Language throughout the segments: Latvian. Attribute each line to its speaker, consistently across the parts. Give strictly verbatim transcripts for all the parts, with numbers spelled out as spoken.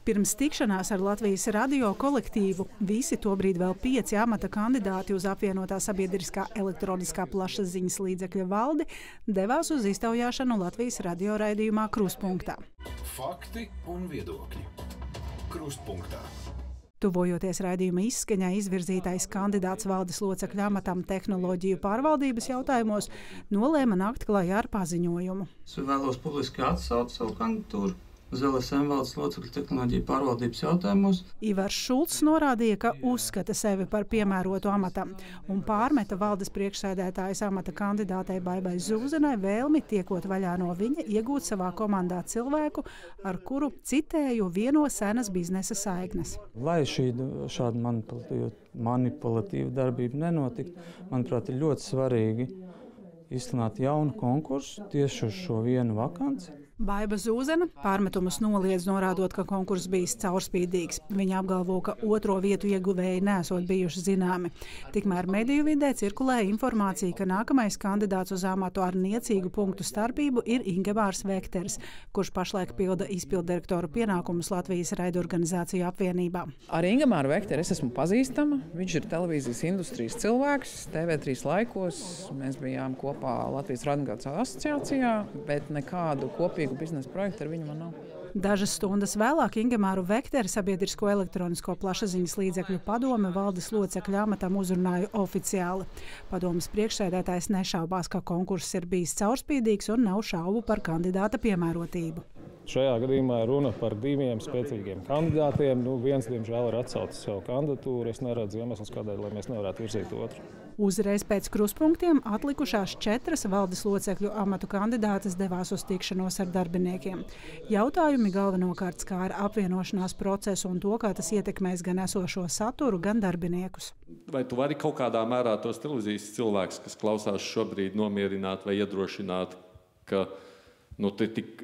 Speaker 1: Pirms tikšanās ar Latvijas radio kolektīvu visi tobrīd vēl pieci amata kandidāti uz apvienotā sabiedriskā elektroniskā plašsaziņas līdzekļa valdi devās uz iztaujāšanu Latvijas radio raidījumā Krustpunktā.
Speaker 2: Fakti un viedokļi. Krustpunktā.
Speaker 1: Tuvojoties raidījuma izskaņai, izvirzītais kandidāts valdes locekļa amatam tehnoloģiju pārvaldības jautājumos nolēma nākt klajā ar paziņojumu.
Speaker 3: Es vēlos publiski atsaukt savu kandidatūru uz L S M valdes locekļu tehnoloģiju pārvaldības jautājumos.
Speaker 1: Ivars Šulcs norādīja, ka uzskata sevi par piemērotu amatam un pārmeta valdes priekšsēdētājas amata kandidātei Baibai Zūzenai vēlmi, tiekot vaļā no viņa, iegūt savā komandā cilvēku, ar kuru, citēju, vieno senas biznesa saiknes.
Speaker 3: Lai šī šāda manipulatīva, manipulatīva darbība nenotiktu, manuprāt, ir ļoti svarīgi izsludināt jaunu konkursu tieši uz šo vienu vakanci.
Speaker 1: Baiba Zūzena pārmetumus noliedz, norādot, ka konkurss bijis caurspīdīgs. Viņa apgalvo, ka otro vietu ieguvēji nesot bijuši zināmi. Tikmēr mediju vidē cirkulē informācija, ka nākamais kandidāts uz amatu ar niecīgu punktu starpību ir Ingemārs Vekteris, kurš pašlaik pilda izpilddirektoru pienākumus Latvijas raidorganizāciju apvienībā.
Speaker 4: Ar Ingemāru Vekteri es esmu pazīstama. Viņš ir televīzijas industrijas cilvēks. T V trīs laikos mēs bijām kopā Latvijas raidorganizāciju asociācijā, bet nekādu kopīgu biznesa projektu ar viņu man nav.
Speaker 1: Dažas stundas vēlāk Ingemāru Vekteri sabiedrisko elektronisko plašsaziņas līdzekļu padome valdes locekļa amatam uzrunāja oficiāli. Padomes priekšsēdētājs nešaubās, ka konkurss ir bijis caurspīdīgs un nav šaubu par kandidāta piemērotību.
Speaker 5: Šajā gadījumā ir runa par diviem spēcīgiem kandidātiem. Nu, viens, diemžēl, ir atsaucis savu kandidatūru. Es neredzu iemeslus, kādēļ, lai mēs nevarētu virzīt otru.
Speaker 1: Uzreiz pēc krustpunktiem atlikušās četras valdes locekļu amatu kandidātes devās uz tikšanos ar darbiniekiem. Jautājumi galvenokārt skāra apvienošanās procesu un to, kā tas ietekmēs gan esošo saturu, gan darbiniekus.
Speaker 6: Vai tu vari kaut kādā mērā tos televīzijas cilvēkus, kas klausās šobrīd, nomierināt vai iedrošināt, ka, nu, tik,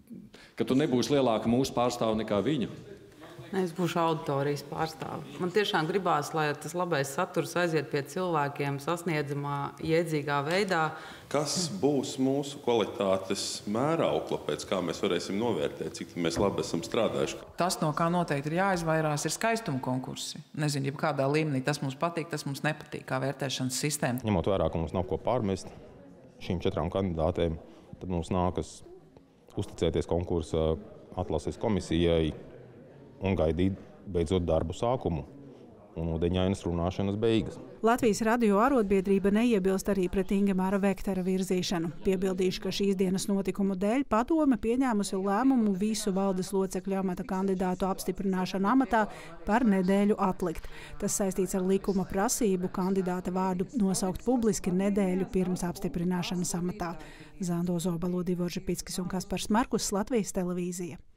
Speaker 6: ka tu nebūsi lielāka mūsu pārstāve nekā viņa?
Speaker 7: Es būšu auditorijas pārstāve. Man tiešām gribās, lai tas labais saturs aiziet pie cilvēkiem sasniedzamā, jēdzīgā veidā.
Speaker 8: Kas būs mūsu kvalitātes mēraukla, pēc kā mēs varēsim novērtēt, cik mēs labi esam strādājuši?
Speaker 4: Tas, no kā noteikti ir jāizvairās, ir skaistuma konkursi. Nezinu, ja kādā līmenī tas mums patīk, tas mums nepatīk, kā vērtēšanas sistēma.
Speaker 9: Ņemot vērā, ka mums nav ko pārmest šīm četrām kandidātēm, tad mums nākas uzticēties konkursa atlases komisijai un gaidīt beidzot darbu sākumu un ūdeņainas runāšanas beigas.
Speaker 1: Latvijas radio arotbiedrība neiebilst arī pret Ingemāra Vektera virzīšanu. Piebildīšu, ka šīs dienas notikumu dēļ padome pieņēmusi lēmumu visu valdes locekļu amata kandidātu apstiprināšanu amatā par nedēļu atlikt. Tas saistīts ar likuma prasību kandidāta vārdu nosaukt publiski nedēļu pirms apstiprināšanas amatā. Zando Zobalo, Divorža Pickis un Kaspars Markus, Latvijas televīzija.